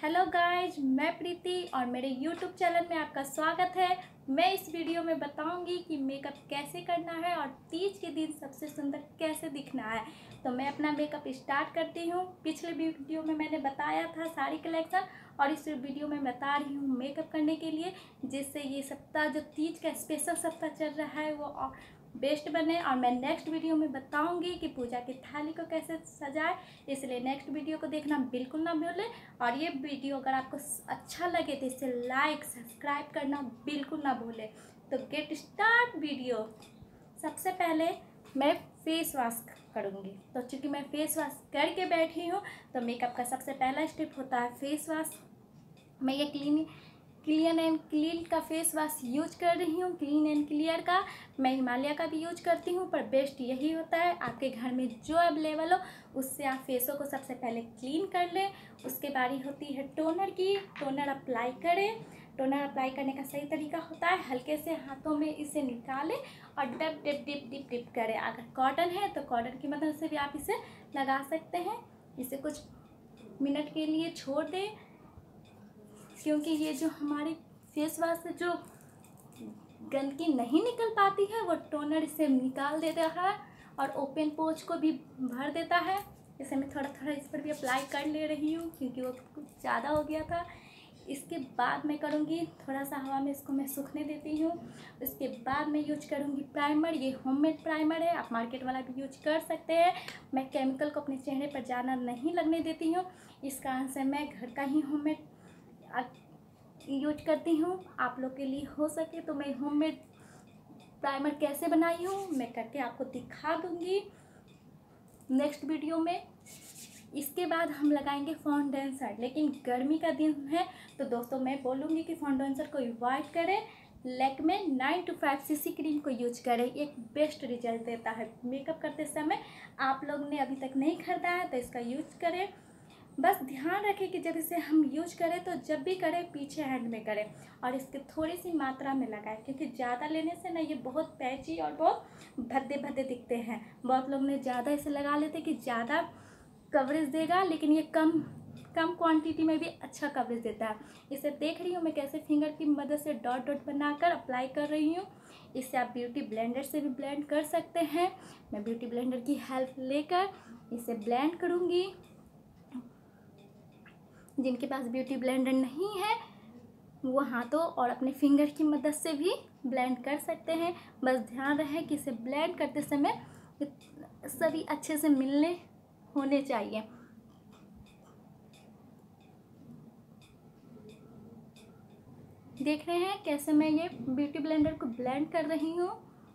Hello guys, मैं प्रीति और मेरे यूट्यूब चैनल में आपका स्वागत है। मैं इस वीडियो में बताऊंगी कि मेकअप कैसे करना है और तीज के दिन सबसे सुंदर कैसे दिखना है। तो मैं अपना मेकअप स्टार्ट करती हूँ। पिछले वीडियो में मैंने बताया था साड़ी कलेक्शन और इस वीडियो में बता रही हूँ मेकअप करने के लिए, जिससे ये सप्ताह जो तीज का स्पेशल सप्ताह चल रहा है वो बेस्ट बने। और मैं नेक्स्ट वीडियो में बताऊंगी कि पूजा की थाली को कैसे सजाए, इसलिए नेक्स्ट वीडियो को देखना बिल्कुल ना भूलें। और ये वीडियो अगर आपको अच्छा लगे तो इसे लाइक सब्सक्राइब करना बिल्कुल ना भूलें। तो गेट स्टार्ट वीडियो। सबसे पहले मैं फेस वॉश करूँगी। तो चूँकि मैं फेस वॉश करके बैठी हूँ तो मेकअप का सबसे पहला स्टेप होता है फेस वॉश। मैं ये क्लीन एंड क्लीन का फेस वॉश यूज कर रही हूँ। क्लीन एंड क्लियर का मैं हिमालय का भी यूज करती हूँ, पर बेस्ट यही होता है आपके घर में जो अवेलेबल हो उससे आप फेसों को सबसे पहले क्लीन कर लें। उसके बारी होती है टोनर की। टोनर अप्लाई करें। टोनर अप्लाई करने का सही तरीका होता है हल्के से हाथों में इसे निकालें और dip dip dip dip dip करें। अगर कॉटन है तो कॉटन की मदद से भी आप इसे लगा सकते हैं। इसे कुछ मिनट के लिए छोड़ दें, क्योंकि ये जो हमारी फेस वॉश से जो गंदगी नहीं निकल पाती है वो टोनर इसे निकाल देता है और ओपन पोर्स को भी भर देता है। इसे मैं थोड़ा थोड़ा इस पर भी अप्लाई कर ले रही हूँ क्योंकि वो कुछ ज़्यादा हो गया था। इसके बाद मैं करूँगी थोड़ा सा हवा में इसको मैं सूखने देती हूँ। उसके बाद मैं यूज करूँगी प्राइमर। ये होममेड प्राइमर है, आप मार्केट वाला भी यूज कर सकते हैं। मैं केमिकल को अपने चेहरे पर ज़्यादा नहीं लगने देती हूँ, इस कारण से मैं घर का ही होममेड यूज करती हूँ। आप लोग के लिए हो सके तो मैं होममेड प्राइमर कैसे बनाई हूँ मैं करके आपको दिखा दूँगी नेक्स्ट वीडियो में। इसके बाद हम लगाएंगे फाउंडेशन, लेकिन गर्मी का दिन है तो दोस्तों मैं बोलूँगी कि फाउंडेशन को अवॉइड करें। लैक्मे 925cc क्रीम को यूज करें, एक बेस्ट रिजल्ट देता है मेकअप करते समय। आप लोग ने अभी तक नहीं खरीदा है तो इसका यूज करें। बस ध्यान रखें कि जब इसे हम यूज करें तो जब भी करें पीछे हैंड में करें और इसके थोड़ी सी मात्रा में लगाएं, क्योंकि ज़्यादा लेने से ना ये बहुत पैची और बहुत भद्दे भद्दे दिखते हैं। बहुत लोग ने ज़्यादा इसे लगा लेते कि ज़्यादा कवरेज देगा, लेकिन ये कम क्वांटिटी में भी अच्छा कवरेज देता है। इसे देख रही हूँ मैं कैसे फिंगर की मदद से डॉट डॉट बनाकर अप्लाई कर रही हूँ। इसे आप ब्यूटी ब्लेंडर से भी ब्लेंड कर सकते हैं। मैं ब्यूटी ब्लेंडर की हेल्प लेकर इसे ब्लेंड करूँगी। जिनके पास ब्यूटी ब्लेंडर नहीं है वो हाथों और अपने फिंगर की मदद से भी ब्लेंड कर सकते हैं। बस ध्यान रहे कि इसे ब्लेंड करते समय सभी अच्छे से मिलने होने चाहिए। देख रहे हैं कैसे मैं ये ब्यूटी ब्लेंडर को ब्लेंड कर रही हूँ।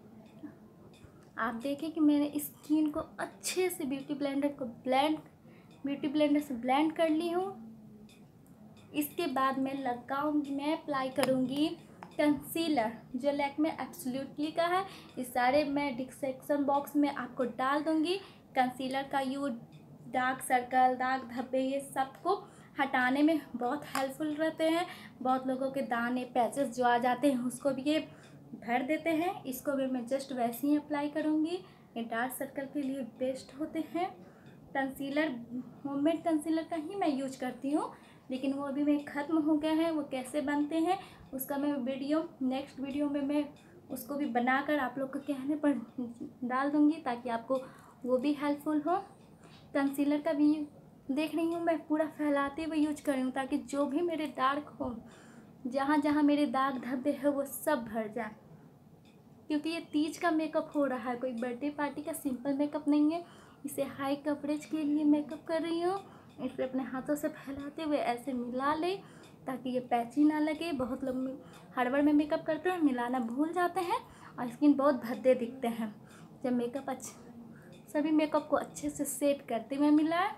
आप देखें कि मैंने स्किन को अच्छे से ब्यूटी ब्लेंडर से ब्लेंड कर ली हूँ। इसके बाद मैं अप्लाई करूँगी कंसीलर, जो लैक्मे एब्सोल्यूटली का है। इस सारे मैं डिस्क्रिप्शन बॉक्स में आपको डाल दूँगी। कंसीलर का यूज डार्क सर्कल, दाग धब्बे, ये सब को हटाने में बहुत हेल्पफुल रहते हैं। बहुत लोगों के दाने पैचेस जो आ जाते हैं उसको भी ये भर देते हैं। इसको भी मैं जस्ट वैसे ही अप्लाई करूँगी। ये डार्क सर्कल के लिए बेस्ट होते हैं। कंसीलर होममेड कंसीलर का ही मैं यूज करती हूँ, लेकिन वो अभी में ख़त्म हो गया है। वो कैसे बनते हैं उसका मैं नेक्स्ट वीडियो में मैं उसको भी बनाकर आप लोग के कहने पर डाल दूँगी, ताकि आपको वो भी हेल्पफुल हो। कंसीलर का भी देख रही हूँ मैं पूरा फैलाते हुए यूज कर रही हूँ, ताकि जो भी मेरे डार्क हो, जहाँ जहाँ मेरे दाग धब्बे हैं वो सब भर जाए। क्योंकि ये तीज का मेकअप हो रहा है, कोई बर्थडे पार्टी का सिंपल मेकअप नहीं है। इसे हाई कवरेज के लिए मेकअप कर रही हूँ। इसे अपने हाथों से फैलाते हुए ऐसे मिला ले ताकि ये पैची ना लगे। बहुत लोग हड़बड़ में मेकअप करते हैं, मिलाना भूल जाते हैं और स्किन बहुत भद्दे दिखते हैं। जब मेकअप सभी मेकअप को अच्छे से सेट करते हुए मिलाएं।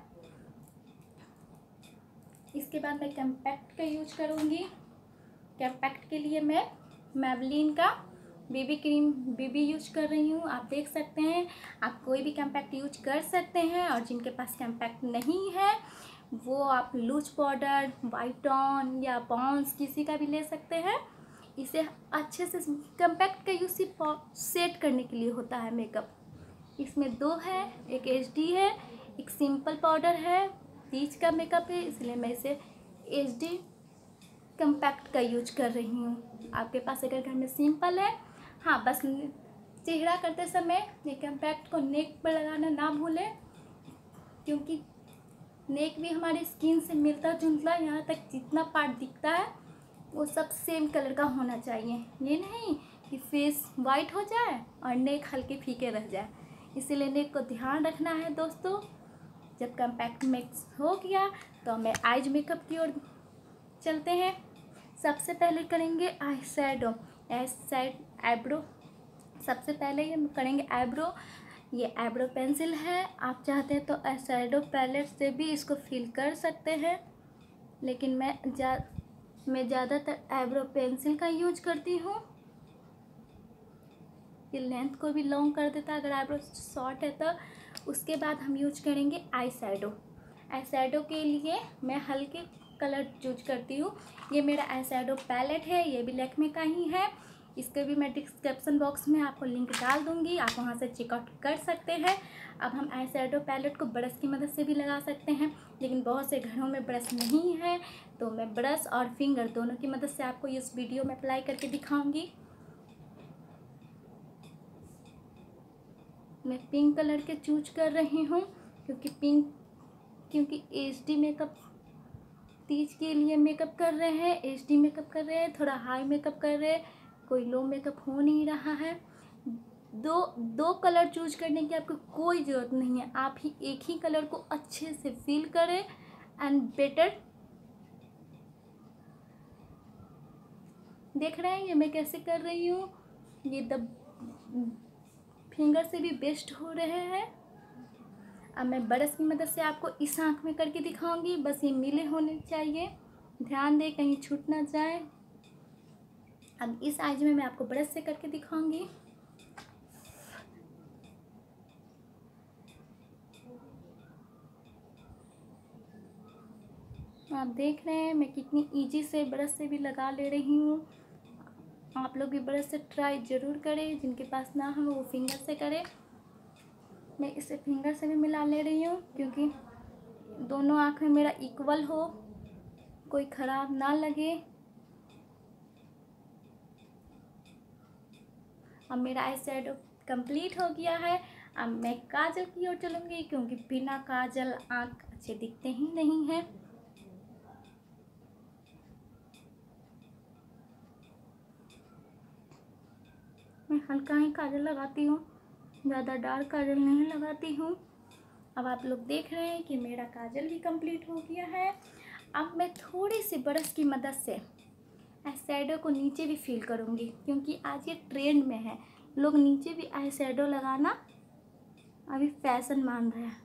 इसके बाद मैं कॉम्पैक्ट का यूज करूँगी। कॉम्पैक्ट के लिए मैं मैबलिन का बीबी यूज कर रही हूँ। आप देख सकते हैं, आप कोई भी कॉम्पैक्ट यूज कर सकते हैं। और जिनके पास कॉम्पैक्ट नहीं है वो आप लूज पाउडर, वाइटॉन या पॉन्स किसी का भी ले सकते हैं। इसे अच्छे से कॉम्पैक्ट का यूज सिर्फ सेट करने के लिए होता है मेकअप। इसमें दो है, एक HD है, एक सिंपल पाउडर है। तीज का मेकअप है इसलिए मैं इसे HD कम्पैक्ट का यूज कर रही हूँ। आपके पास अगर घर में सिंपल है, हाँ बस चेहरा करते समय ये कम्पैक्ट को नेक पर लगाना ना भूलें, क्योंकि नेक भी हमारी स्किन से मिलता जुलता, यहाँ तक जितना पार्ट दिखता है वो सब सेम कलर का होना चाहिए। ये नहीं कि फेस वाइट हो जाए और नेक हल्के फीके रह जाए। इसीलिए नेक को ध्यान रखना है दोस्तों। जब कम्पैक्ट मिक्स हो गया तो हमें आइज मेकअप की ओर चलते हैं। सबसे पहले करेंगे आई शैडो, आईब्रो। सबसे पहले ये करेंगे आईब्रो। ये आईब्रो पेंसिल है, आप चाहते हैं तो आई शैडो पैलेट से भी इसको फिल कर सकते हैं, लेकिन मैं ज़्यादातर आईब्रो पेंसिल का यूज करती हूँ। ये लेंथ को भी लॉन्ग कर देता है अगर आईब्रो शॉर्ट है तो। उसके बाद हम यूज करेंगे आई शैडो। आई शैडो के लिए मैं हल्के कलर यूज करती हूँ। ये मेरा आई शैडो पैलेट है, ये भी लैक्मे का ही है। इसके भी मैं डिस्क्रिप्शन बॉक्स में आपको लिंक डाल दूँगी, आप वहाँ से चेकआउट कर सकते हैं। अब हम आई शैडो पैलेट को ब्रश की मदद से भी लगा सकते हैं, लेकिन बहुत से घरों में ब्रश नहीं है, तो मैं ब्रश और फिंगर दोनों की मदद से आपको इस वीडियो में अप्लाई करके दिखाऊंगी। मैं पिंक कलर के चूज कर रही हूँ, क्योंकि HD मेकअप, तीज के लिए मेकअप कर रहे हैं, HD मेकअप कर रहे हैं, थोड़ा हाई मेकअप कर रहे हैं, कोई लो मेकअप हो नहीं रहा है। दो कलर चूज करने की आपको कोई ज़रूरत नहीं है, आप ही एक ही कलर को अच्छे से फील करें एंड बेटर। देख रहे हैं ये मैं कैसे कर रही हूँ, ये फिंगर से भी बेस्ट हो रहे हैं। अब मैं ब्रश की मदद से आपको इस आँख में करके दिखाऊंगी, बस ये मिले होने चाहिए, ध्यान दें कहीं छूट ना जाए। अब इस आइज में मैं आपको ब्रश से करके दिखाऊंगी। आप देख रहे हैं मैं कितनी इजी से ब्रश से भी लगा ले रही हूँ। आप लोग भी ब्रश से ट्राई ज़रूर करें, जिनके पास ना हो वो फिंगर से करें। मैं इसे फिंगर से भी मिला ले रही हूँ, क्योंकि दोनों आँख में मेरा इक्वल हो, कोई ख़राब ना लगे। अब मेरा आई शैडो कंप्लीट हो गया है। अब मैं काजल की ओर चलूँगी, क्योंकि बिना काजल आँख अच्छे दिखते ही नहीं हैं। मैं हल्का ही काजल लगाती हूँ, ज़्यादा डार्क काजल नहीं लगाती हूँ। अब आप लोग देख रहे हैं कि मेरा काजल भी कंप्लीट हो गया है। अब मैं थोड़ी सी ब्रश की मदद से आई शैडो को नीचे भी फील करूँगी, क्योंकि आज ये ट्रेंड में है, लोग नीचे भी आई शैडो लगाना अभी फैशन मान रहे हैं।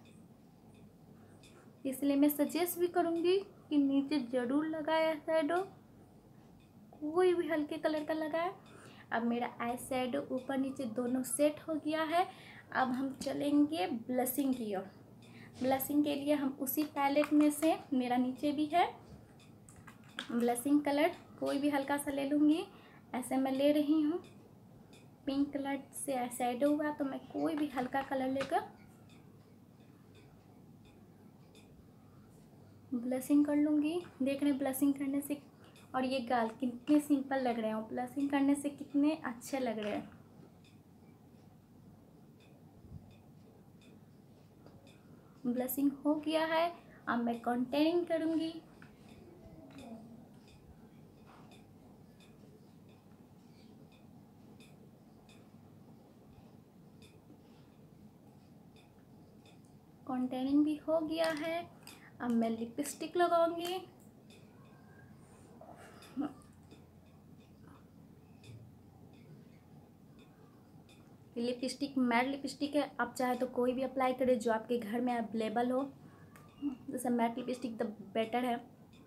इसलिए मैं सजेस्ट भी करूँगी कि नीचे ज़रूर लगाए आई शैडो, कोई भी हल्के कलर का लगाए। अब मेरा आई शैडो ऊपर नीचे दोनों सेट हो गया है। अब हम चलेंगे ब्लशिंग की ओर। ब्लशिंग के लिए हम उसी पैलेट में से, मेरा नीचे भी है ब्लशिंग कलर, कोई भी हल्का सा ले लूँगी। ऐसे मैं ले रही हूँ, पिंक कलर से आई शैडो हुआ तो मैं कोई भी हल्का कलर लेकर ब्लशिंग कर लूँगी। देख रहे हैं ब्लशिंग करने से, और ये गाल कितने सिंपल लग रहे हैं, ब्लशिंग करने से कितने अच्छे लग रहे हैं। ब्लशिंग हो गया है। अब मैं कॉन्टूरिंग करूँगी। कॉन्टूरिंग भी हो गया है। अब मैं लिपस्टिक लगाऊंगी। लिपस्टिक मैट लिपस्टिक है, आप चाहे तो कोई भी अप्लाई करें जो आपके घर में अवेलेबल हो, जैसे मैट लिपस्टिक द बेटर है।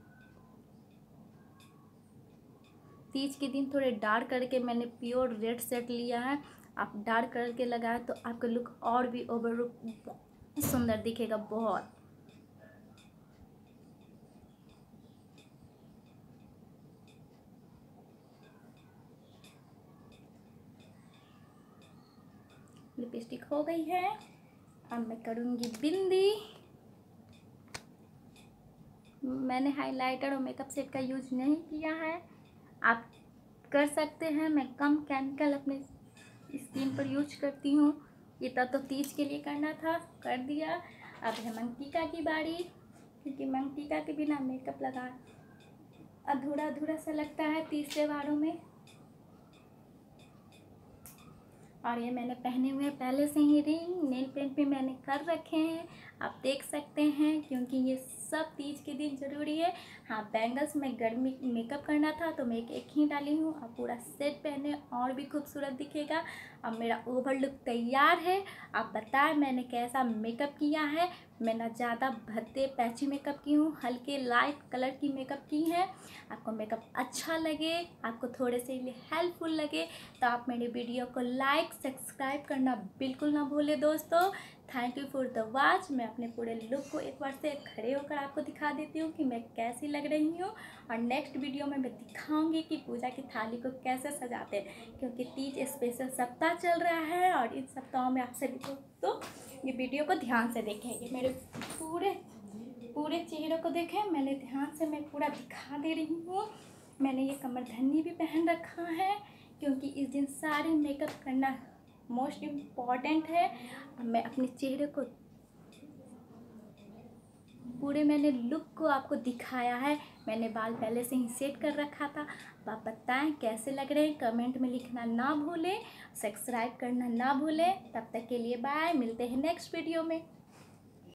तीज के दिन थोड़े डार्क करके मैंने प्योर रेड सेट लिया है, आप डार्क करके लगाएं तो आपका लुक और भी ओवर सुंदर दिखेगा बहुत। लिपस्टिक हो गई है। अब मैं करूँगी बिंदी। मैंने हाइलाइटर और मेकअप सेट का यूज़ नहीं किया है, आप कर सकते हैं। मैं कम केमिकल अपने स्किन पर यूज करती हूँ। इतना तो तीज के लिए करना था, कर दिया। अब है मंगटिका की बारी, क्योंकि मंगटिका के बिना मेकअप लगा अधूरा अधूरा सा लगता है तीज त्योहारों में। और ये मैंने पहने हुए पहले से ही रिंग, नेल पेंट भी मैंने कर रखे हैं, आप देख सकते हैं, क्योंकि ये सब तीज के दिन ज़रूरी है। हाँ, बैंगल्स में गर्मी मेकअप करना था तो मैं एक ही डाली हूँ। अब पूरा सेट पहने और भी खूबसूरत दिखेगा। अब मेरा ओवर लुक तैयार है। आप बताएं मैंने कैसा मेकअप किया है। मैं ना ज़्यादा भद्दे पैची मेकअप की हूँ, हल्के लाइट कलर की मेकअप की है। आपको मेकअप अच्छा लगे, आपको थोड़े से लिए हेल्पफुल लगे तो आप मेरे वीडियो को लाइक सब्सक्राइब करना बिल्कुल ना भूलें दोस्तों। Thank you for the watch. मैं अपने पूरे लुक को एक बार से खड़े होकर आपको दिखा देती हूँ कि मैं कैसी लग रही हूँ। और नेक्स्ट वीडियो में मैं दिखाऊंगी कि पूजा की थाली को कैसे सजाते हैं, क्योंकि तीज स्पेशल सप्ताह चल रहा है और इन सप्ताहों में आप सभी को तो ये वीडियो को ध्यान से देखें। ये मेरे पूरे चेहरे को देखें, मैंने ध्यान से मैं पूरा दिखा दे रही हूँ। मैंने ये कमरधन्नी भी पहन रखा है, क्योंकि इस दिन सारे मेकअप करना मोस्ट इम्पॉर्टेंट है। मैं अपने चेहरे को पूरे मैंने लुक को आपको दिखाया है। मैंने बाल पहले से ही सेट कर रखा था। आप बताएं कैसे लग रहे हैं, कमेंट में लिखना ना भूलें, सब्सक्राइब करना ना भूलें। तब तक के लिए बाय, मिलते हैं नेक्स्ट वीडियो में।